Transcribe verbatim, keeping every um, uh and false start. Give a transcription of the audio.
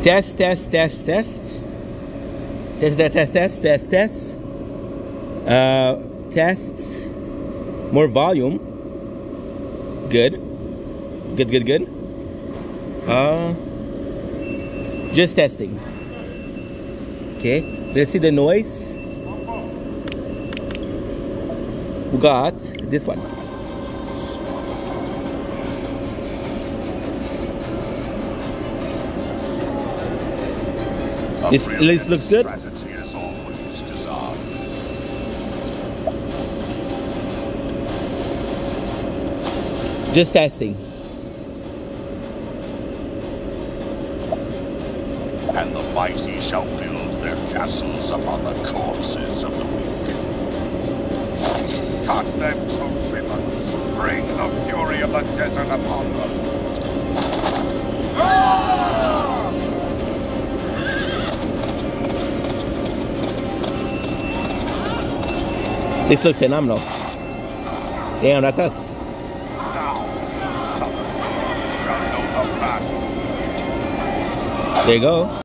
Test, test, test, test. Test, test, test, test, test, test. Uh, test. More volume. Good. Good, good, good. Uh, just testing. Okay, let's see the noise. We got this one. This, this looks good. Just testing. And the mighty shall build their castles upon the corpses of the weak. Cut them to ribbons. Bring the fury of the desert upon them. Ah! This looks phenomenal. Damn, that's us. Now, Southern shall know the battle. There you go.